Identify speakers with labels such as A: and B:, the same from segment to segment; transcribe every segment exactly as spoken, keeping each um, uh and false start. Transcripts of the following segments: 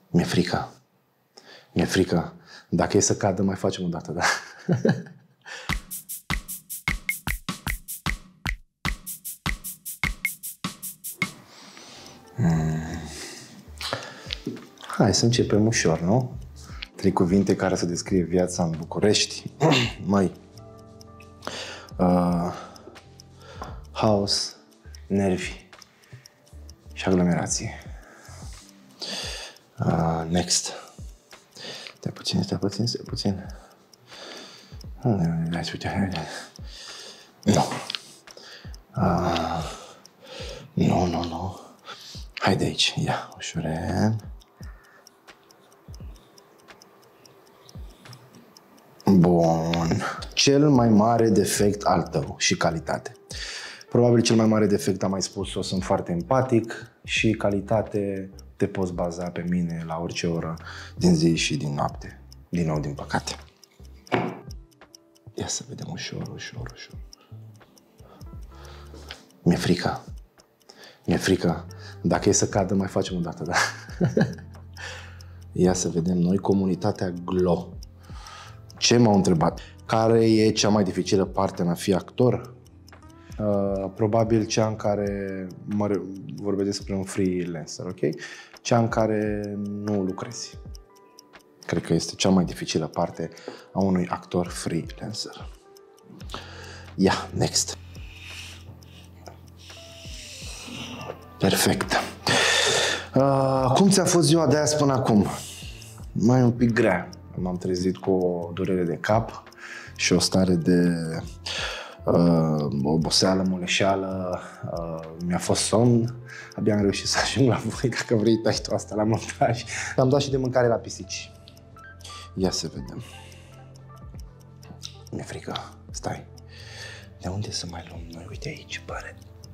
A: Mi-e frică. Mi-e frică. Dacă e să cadă, mai facem o dată, da? hmm. Hai să începem ușor, nu? Trei cuvinte care să descrie viața în București. Măi. Uh, haos, nervi și aglomerație. Uh, next. Stai puțin, stai puțin, stai puțin. Nu. Uh, nu, nu, nu. Hai de aici, ia, ușurel. Bun. Cel mai mare defect al tău și calitate. Probabil cel mai mare defect, am mai spus-o, sunt foarte empatic și calitate, te poți baza pe mine la orice oră din zi și din noapte. Din nou, din păcate. Ia să vedem ușor, ușor, ușor. Mi-e frică. Mi-e frică. Dacă e să cadă, mai facem o dată, da? Ia să vedem noi, comunitatea Glo. Ce m-au întrebat? Care e cea mai dificilă parte în a fi actor? Uh, probabil cea în care, mă vorbesc despre un freelancer, ok? Cea în care nu lucrezi. Cred că este cea mai dificilă parte a unui actor freelancer. Ia, yeah, next. Perfect. Uh, cum ți-a fost ziua de azi până acum? Mai un pic grea. M-am trezit cu o durere de cap și o stare de uh, oboseală, muleșeală. Uh, mi-a fost somn. Abia am reușit să ajung la voi. Dacă vrei, tai tu asta la montaj. Am dat și de mâncare la pisici. Ia să vedem. Mi-e frică. Stai. De unde să mai luăm noi? Uite aici, pare.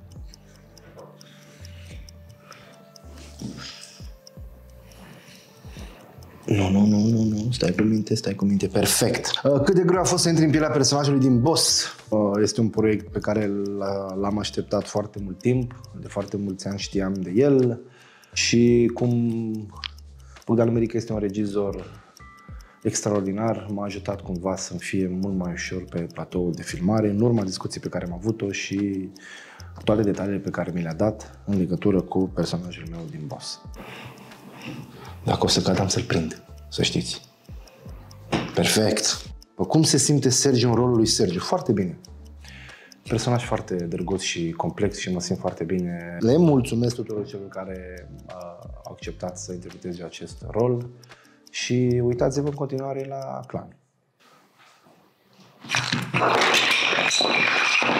A: Nu, nu, nu, nu, nu, stai cu minte, stai cu minte, perfect. Cât de greu a fost să intri în pielea personajului din Boss? Este un proiect pe care l-am așteptat foarte mult timp, de foarte mulți ani știam de el și cum Bogdan Mirică este un regizor extraordinar, m-a ajutat cumva să-mi fie mult mai ușor pe platoul de filmare, în urma discuției pe care am avut-o și toate detaliile pe care mi le-a dat în legătură cu personajul meu din Boss. Dacă o să cad, am să-l prind, să știți. Perfect! Cum se simte Sergiu în rolul lui Sergiu? Foarte bine. Personaj foarte drăguț și complex și mă simt foarte bine. Le mulțumesc tuturor celor care uh, au acceptat să interpretez eu acest rol și uitați-vă în continuare la Clan.